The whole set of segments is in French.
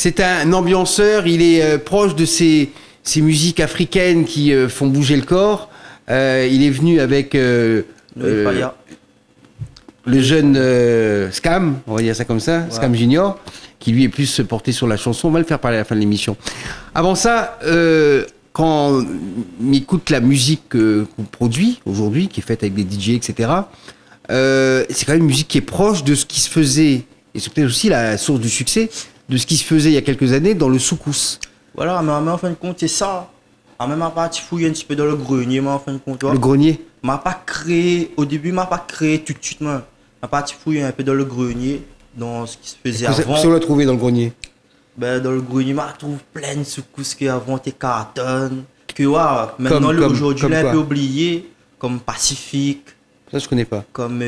C'est un ambianceur, il est proche de ces musiques africaines qui font bouger le corps. Il est venu avec le jeune Scam, on va dire ça comme ça, ouais. Scam Junior, qui lui est plus porté sur la chanson. On va le faire parler à la fin de l'émission. Avant ça, quand on écoute la musique qu'on produit aujourd'hui, qui est faite avec des DJ, etc., c'est quand même une musique qui est proche de ce qui se faisait, et c'est peut-être aussi la source du succès, de ce qui se faisait il y a quelques années dans le soukous. Voilà, mais en fin de compte, c'est ça. Même à partir fouiller un petit peu dans le grenier, mais en fin de compte. Le grenier m'a pas créé, au début, m'a pas créé tout de suite, mais m'a parti fouiller un peu dans le grenier, dans ce qui se faisait avant. Qu'est-ce qu'on a trouvé dans le grenier? Ben, dans le grenier, m'a trouvé plein de soukous qui avant tes cartons. Que maintenant, aujourd'hui, il est un peu oublié, comme Pacifique. Ça, je connais pas. Comme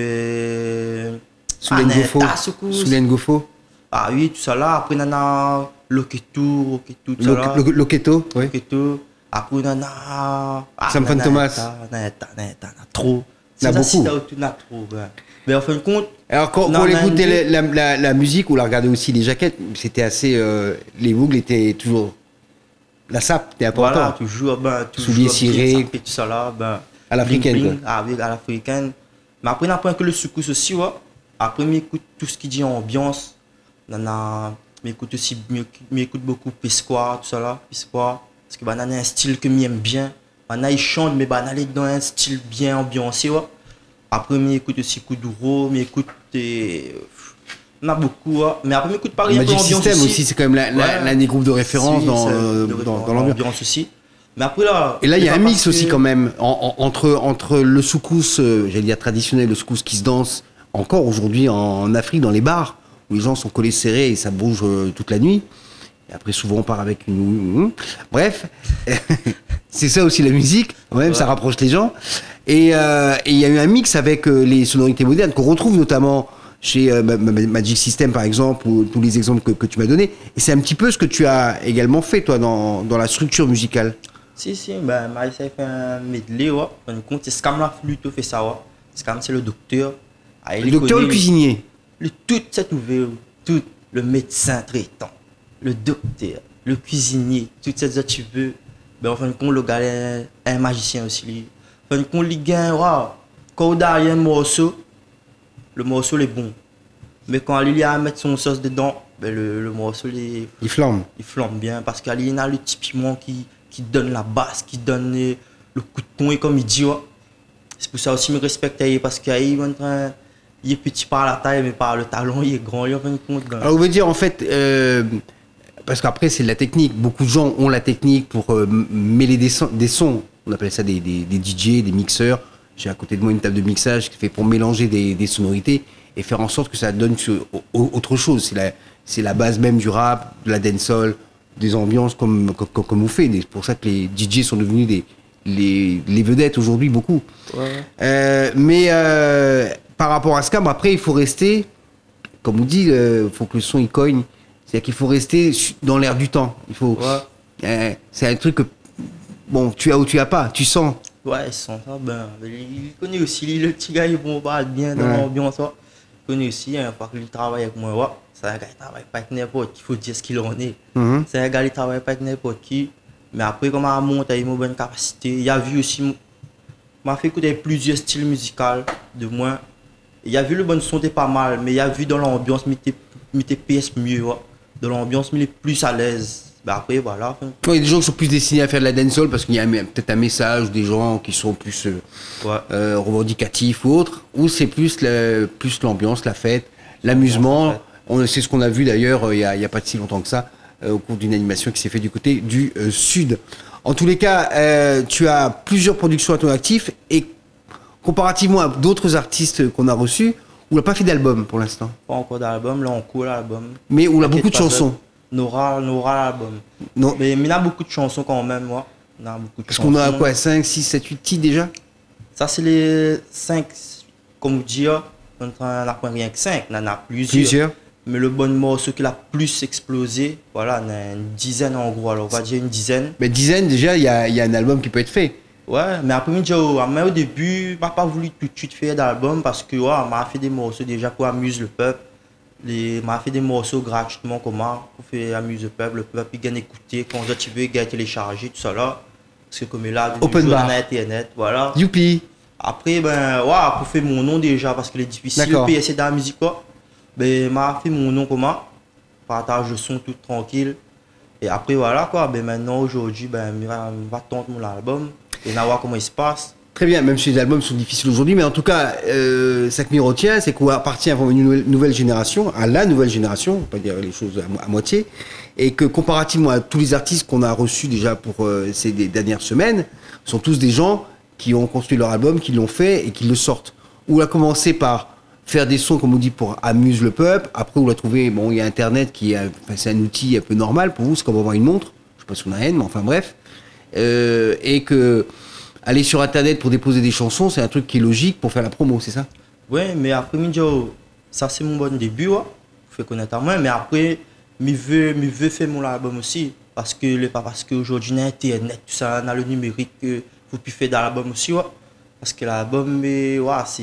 Soulen Gofo. Ah oui, tout ça là. Après, on a Loketo, tout ça là. Loketo, oui. Loketo. Après, on a Samson Thomas. Trop. Il y en a beaucoup. Mais en fin de compte. Alors, quand on écoutait la musique, on la regardait aussi les jaquettes, c'était assez. Les boucles étaient toujours. La sape était importante. Voilà, toujours. Souliers cirés. Tout ça là. À l'africaine. Ah oui, à l'africaine. Mais après, on apprend que le soukous aussi, ouais. Après, on écoute tout ce qui dit ambiance. On écoute aussi, m'écoute beaucoup Piscoir, tout ça là. Piscoir. Parce que on a un style que j'aime bien. Il chante, mais on est dans un style bien ambiancé, ouais. Après, on écoute aussi Kuduro, on écoute. On a beaucoup, ouais. Mais après, on écoute pas rien. Magic System aussi, c'est quand même l'un des groupes de référence dans l'ambiance aussi. Mais après là, et là, il y a un mix aussi quand même entre le soukous, j'allais dire traditionnel, le soukous qui se danse encore aujourd'hui en Afrique, dans les bars, où les gens sont collés serrés et ça bouge toute la nuit. Et après, souvent, on part avec une... Bref, c'est ça aussi la musique, quand même, ça rapproche les gens. Et il y a eu un mix avec les sonorités modernes qu'on retrouve notamment chez Magic System, par exemple, ou tous les exemples que tu m'as donnés. Et c'est un petit peu ce que tu as également fait, toi, dans la structure musicale. Si, Maïssa fait un medley, ouais. En compte, c'est Scam la flûte fait ça, ouais. Scam, c'est le docteur. Le docteur ou le cuisinier? Tout cet ouvert, tout le médecin traitant, le docteur, le cuisinier, toutes ces autres tu veux. Ben, en fin de compte, le gars est un magicien aussi. En fin de compte, il gagne, quand il a un morceau, le morceau est bon. Mais quand il a à mettre son sauce dedans, ben, le morceau, il flambe. Il flambe bien parce qu'il y a le petit piment qui donne la basse, qui donne le coup de ton et comme il dit, ouais. C'est pour ça aussi que je me respecte parce qu'il est petit par la taille, mais par le talent, il est grand, il en fin de compte. Alors, on veut dire en fait, parce qu'après c'est de la technique, beaucoup de gens ont la technique pour mêler des sons, on appelle ça des DJ, des mixeurs. J'ai à côté de moi une table de mixage qui fait pour mélanger des sonorités et faire en sorte que ça donne autre chose. C'est la base même du rap, de la dancehall, des ambiances comme vous faites. C'est pour ça que les DJ sont devenus les vedettes aujourd'hui, beaucoup. Ouais. Mais par rapport à Scam, après, il faut rester, comme on dit, il faut que le son il cogne. C'est-à-dire qu'il faut rester dans l'air du temps. Il faut. Ouais. C'est un truc que, bon, tu as ou tu as pas, tu sens. Ouais, il sent ça. Il connaît aussi, le petit gars, il parle bien dans l'ambiance. Ouais. Il connaît aussi, une fois qu'il travaille avec moi, ouais. C'est un gars qui travaille pas avec n'importe qui, il faut dire ce qu'il en est. C'est un gars qui travaille pas avec n'importe qui. Mais après, comme il monte, il a une bonne capacité. Il a vu aussi, m'a fait écouter plusieurs styles musicaux de moi. Il a vu le bon son, c'était pas mal, mais il a vu dans l'ambiance, mais tes pièces mieux. Ouais. Dans l'ambiance, mais il est plus à l'aise. Ben après, voilà. Il y a des gens qui sont plus destinés à faire de la dancehall parce qu'il y a peut-être un message, des gens qui sont plus revendicatifs ou autres, ou c'est plus l'ambiance, la fête, l'amusement. C'est ce qu'on a vu d'ailleurs il y a pas si longtemps que ça, au cours d'une animation qui s'est faite du côté du Sud. En tous les cas, tu as plusieurs productions à ton actif et comparativement à d'autres artistes qu'on a reçus, on n'a pas fait d'album pour l'instant. Pas encore d'album, là on court l'album. Mais on a beaucoup de chansons. Nora l'album. Non. Mais il y a beaucoup de chansons quand même, moi. Parce qu'on a quoi, 5, 6, 7, 8 titres déjà? Ça c'est les 5, comme vous dites, on n'a pas rien que 5, on en a plusieurs. Mais le bon morceau qui l'a plus explosé, voilà, on a une dizaine en gros, alors on va dire une dizaine. Mais dizaine déjà, il y a un album qui peut être fait. Ouais, mais après, au début, je n'ai pas voulu tout de suite faire d'album parce que m'a fait des morceaux déjà pour amuser le peuple. m'a fait des morceaux gratuitement comment pour faire amuser le peuple il gagne écouter quand tu veux il gagne télécharger tout ça là parce que comme il a Open bar. internet voilà Youpi. après ben ouais pour faire mon nom déjà parce que c'est difficile puis essayer dans la musique quoi ben m'a fait mon nom comment partage le son tout tranquille et après voilà quoi ben maintenant aujourd'hui ben va tenter mon album et on va voir comment il se passe. Très bien, même si les albums sont difficiles aujourd'hui, mais en tout cas, ça que m'y retient, c'est qu'on appartient à une nouvelle génération, à la nouvelle génération, on va pas dire les choses à moitié, et que comparativement à tous les artistes qu'on a reçus déjà pour ces dernières semaines, sont tous des gens qui ont construit leur album, qui l'ont fait et qui le sortent. Ou a commencé par faire des sons, comme on dit, pour amuser le peuple, après on l'a trouvé, bon, il y a Internet qui est, enfin, c'est un outil un peu normal pour vous, c'est comme avoir une montre, je sais pas si on a haine, mais enfin bref, et que aller sur Internet pour déposer des chansons, c'est un truc qui est logique pour faire la promo, c'est ça? Ouais, mais après, ça c'est mon bon début, ouais. Je fais connaître à moi, mais après, je veux faire mon album aussi. Parce que, pas parce qu'aujourd'hui, on a Internet, tout ça, on a le numérique, vous pouvez faire dans l'album aussi, ouais. Parce que l'album, ouais,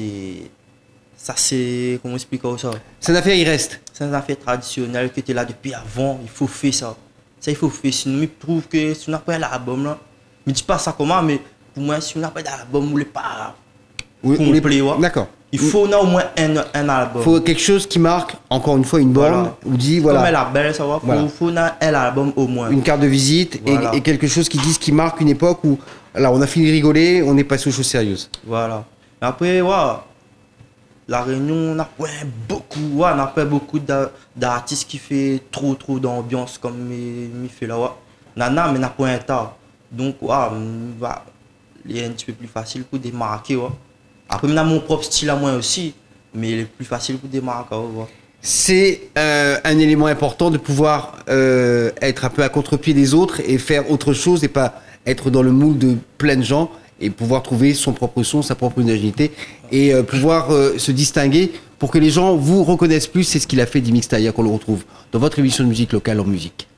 ça c'est, comment expliquer ça? C'est une affaire, il reste. C'est une affaire traditionnelle qui était là depuis avant, il faut faire ça. Ça, il faut faire, sinon, je trouve que si on n'a pas l'album, là, je ne dis pas ça comment, mais pour moi, si on n'a pas d'album, on n'est pas complet. D'accord. Il faut au moins un album. Il faut quelque chose qui marque, encore une fois, une borne, voilà. Où dit, voilà. Comme elle a belle, ça va, voilà. faut un album au moins. Une carte de visite voilà. et quelque chose qui dise, qui marque une époque où, là, on a fini de rigoler, on est passé aux choses sérieuses. Voilà. Après, voilà. La Réunion, on a beaucoup d'artistes qui font trop d'ambiance comme il fait là. Nana, mais on n'a pas un tas. Donc, il est un petit peu plus facile pour démarquer. Après, on a mon propre style à moi aussi, mais il est plus facile pour démarquer. C'est un élément important de pouvoir être un peu à contre-pied des autres et faire autre chose et pas être dans le moule de plein de gens et pouvoir trouver son propre son, sa propre originalité et pouvoir se distinguer pour que les gens vous reconnaissent plus. C'est ce qu'il a fait d'Imix Taya qu'on le retrouve dans votre émission de musique locale en musique.